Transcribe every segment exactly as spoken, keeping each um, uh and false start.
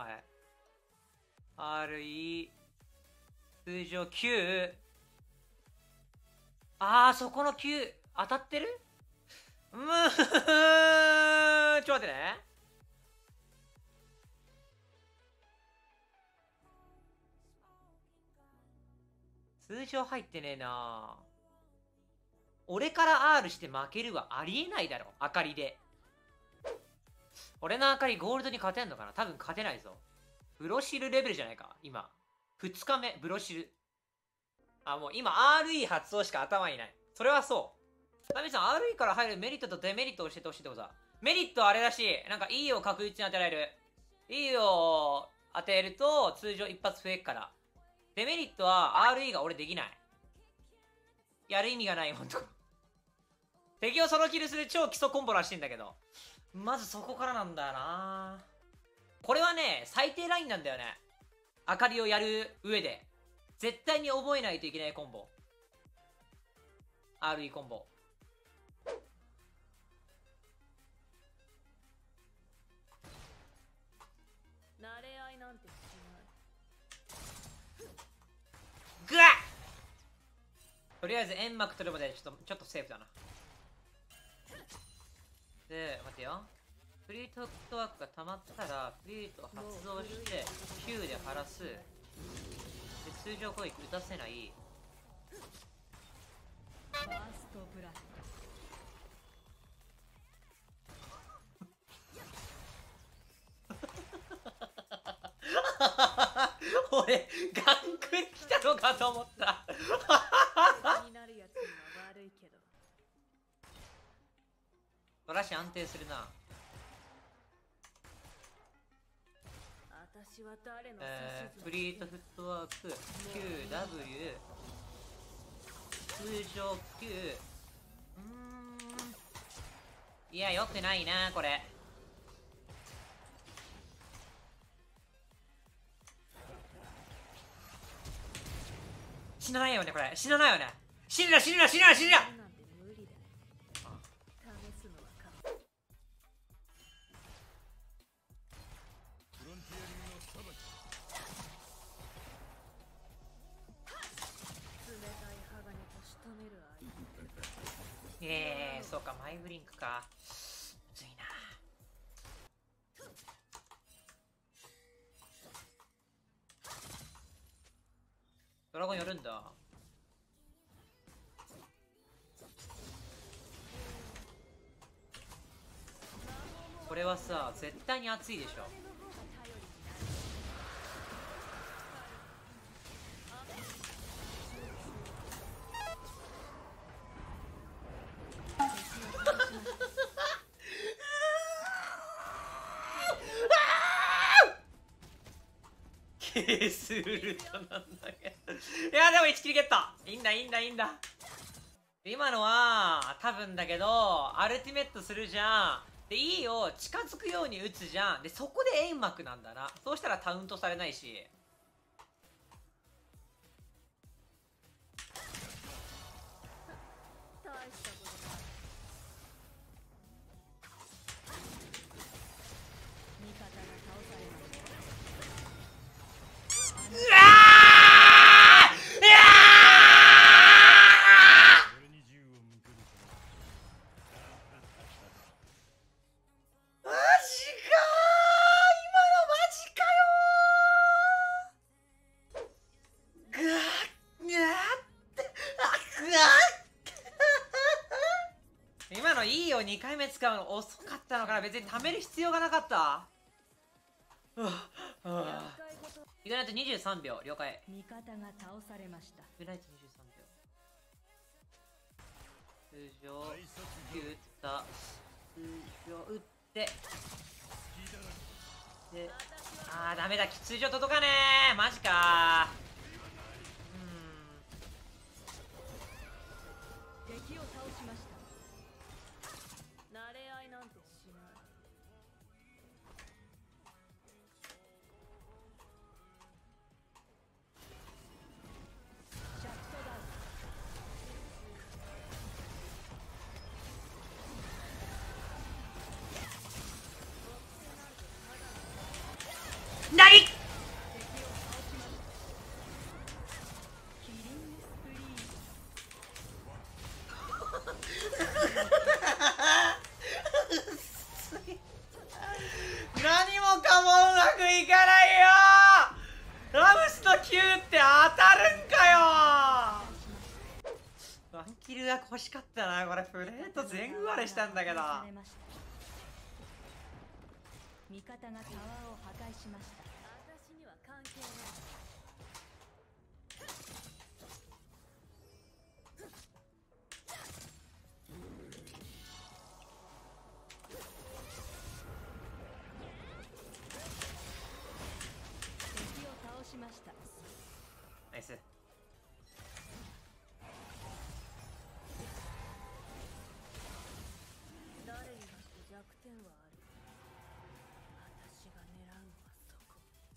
はい。アールイー、通常きゅう。あー、そこのきゅう、当たってる？うーん、ちょっと待ってね。通常入ってねえな。俺から R して負けるはありえないだろ、あかりで。俺のあかりゴールドに勝てんのかな？多分勝てないぞ。ブロシルレベルじゃないか、今。ふつかめ、ブロシル。あ、もう今 アールイー 発動しか頭にない。それはそう。タミさん、アールイー から入るメリットとデメリットを教えてほしいってことだ。メリットはあれだし、なんか E を確実に当てられる。E を当てると通常一発増えっから。デメリットは アールイー が俺できない。やる意味がない、ほんと。敵をソロキルする超基礎コンボらしいんだけど。まずそこからなんだよな。これはね、最低ラインなんだよね。あかりをやる上で。絶対に覚えないといけないコンボ。アールイー コンボ。 慣れ合いなんてしない。 ぐわっ！とりあえず煙幕取るまでちょっと、ちょっとセーフだな。で、待ってよ。クリートフットワークが溜まったら、クリートを発動して、Q で晴らす。で、通常攻撃打たせない。 ファーストブラッ俺、ガンクリ来たのかと思った。 気になるやつには悪いけど。 トラッシュ安定するな。 私は誰のえー、クリートフットワーク キューダブリュー 通常 Q。 うーん、いや、よくないなこれ。死なないよねこれ。死なないよね。死ぬな死ぬな死ぬな死ぬな。 なんて無理だ。試すのはか。冷たい鋼と仕留める相手。 えー、そうか、マイブリンクか。むずいな。ドラゴン寄るんだ。これはさ、絶対に熱いでしょ。ケースウルトなんだけど。いや、でもいちキルゲット。いいんだいいんだいいんだ。今のは多分だけどアルティメットするじゃん。で E を近づくように打つじゃん。でそこで煙幕なんだな。そうしたらタウントされないし。 大したことない。味方が倒されました。 うわー！うわー！マジかー！今のマジかよー！ぐわー！ぐわーって、あ、ぐわー！今のいいよ。にかいめ使うの遅かったのかな。別に貯める必要がなかった。はぁ、はぁ。イグナイトにじゅうさんびょう、了解。 味方が倒されました。 イグナイトにじゅうさんびょう。通常、打った。通常、打って。で、あー、ダメだ。通常届かねー。マジかー。うーん。 敵を倒しました。慣れ合いなんてしない。シャットダウン。 なワンキルが欲しかったな。これプレート全部割れしたんだけど。 味方がタワーを破壊しました。私には関係ない。敵を倒しました。 ナイス。 誰にだって弱点はある。私が狙うのはそこ。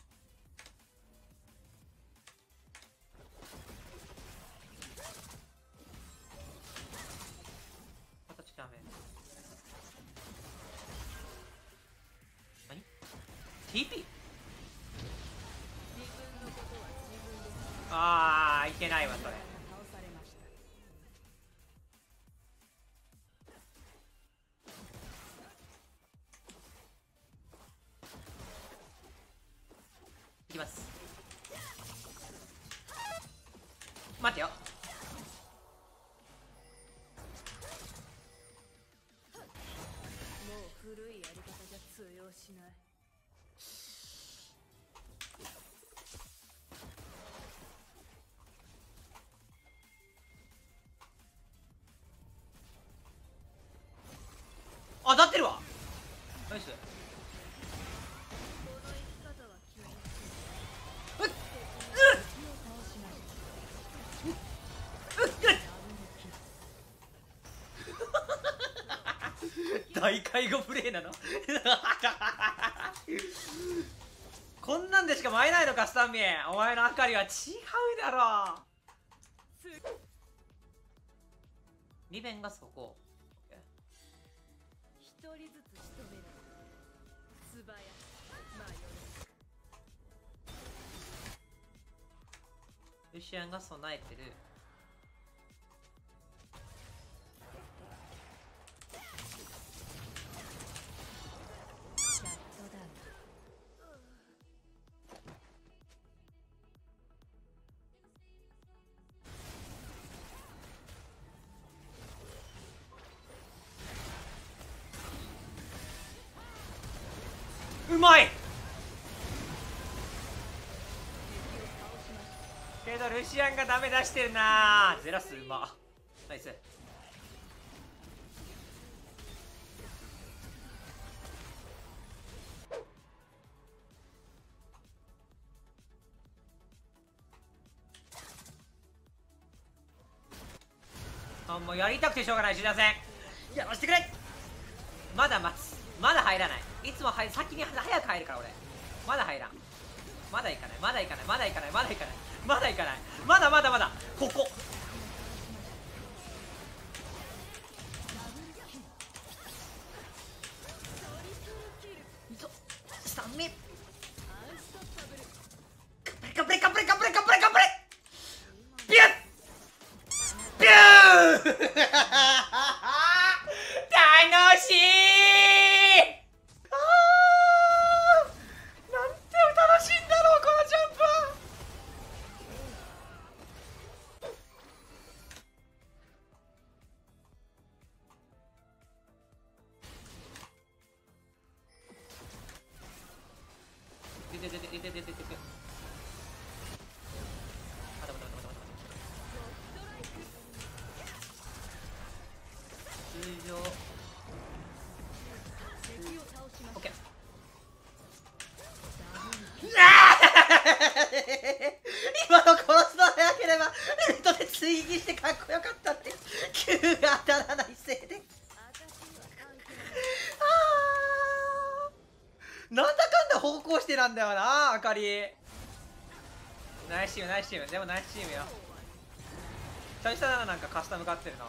形ダメ。何 ティーピー？ 自分のことは自分で。 ああ、いけないわそれ。 倒されました。 いきます。待てよ。 もう古いやり方じゃ通用しない。 あ、当たってるわ。ナイス。 この生き方は決めうっうっ敵を倒しました。 大介護プレイなのこんなんでしか舞えないのかスタンミン。お前のあかりは違うだろ。リベンがそこ。 一人ずつ仕留める。素早く。まあよルシアンが備えてる。 シャットダウン。 うまい敵を倒しました。 けどルシアンがダメ出してるな。ゼラスうま。ナイス。あ、もうやりたくてしょうがない。知りません。やらしてくれ。まだ待つ。まだ入らない。いつもは先に早く入るから俺。まだ入らん。まだ行かない。まだ行かない。まだ行かない。まだ行かない。まだ行かない。まだまだまだ。ここ。スタンミ。カプレカプレカプレカプレカプレカプレ。ビュッビュー楽しい。あーなんて楽しいんだろうこのジャンプは。でででででででででであ、だめだめだめだめだ通常敵を倒しました。 オッケー。今の殺すの早ければルートで追撃してかっこよかったって。 Q が当たらないせいで。なんだかんだ方向してなんだよなあかり。ナイスチームナイスチーム。でもナイスチームよ。久々だな。なんかカスタム勝ってるな。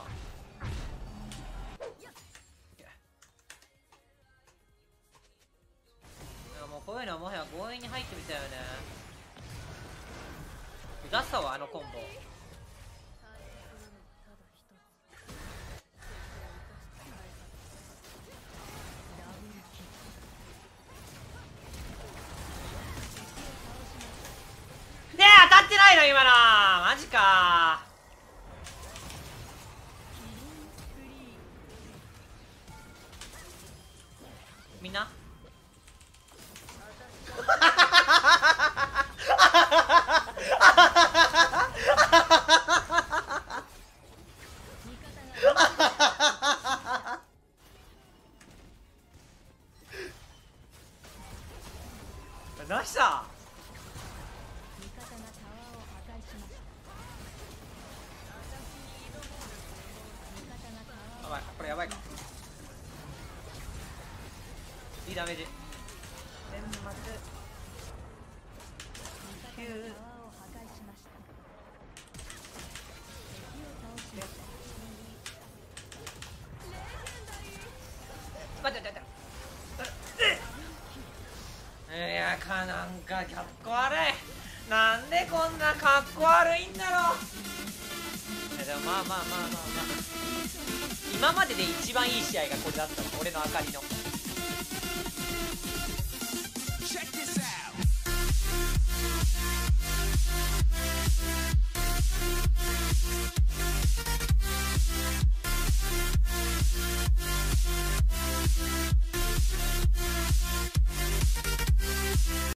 もうこういうのはもはや強引に入ってみたよね。出したわあのコンボ。で当たってないの今の。マジか。 みんな何した？やばい、これやばいか。いいダメージ。天幕きゅう。待って待って待って。いやかなんかかっこ悪い。なんでこんなかっこ悪いんだろう。いやでもまあまあまあまあまあ、今までで一番いい試合がこれだったわ、俺のあかりの。